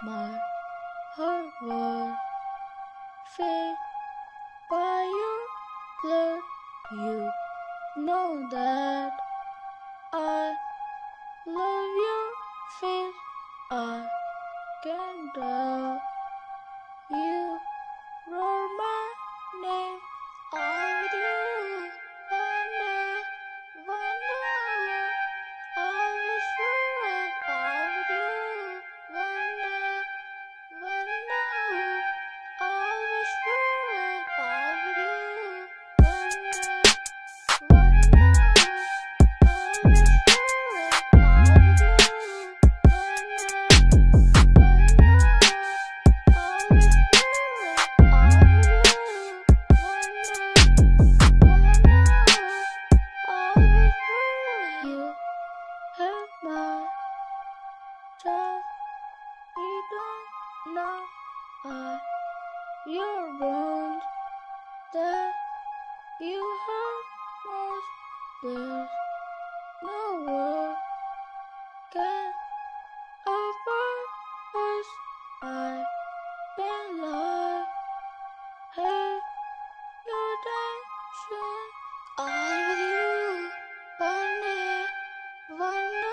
My heart was fed by your blood. You know that I love your face. I can tell you roar my name. I with you one day, one day. I wish you were all with you one day, one day. I wish you were all with you one day, one day. I wish you were all with you one day, one day. I wish you were all with you one day, one day. I wish you have my trust. You don't know your wounds that you hurt most. There's no word can offer us. I've been like hey, your attention. I with you one day, one day.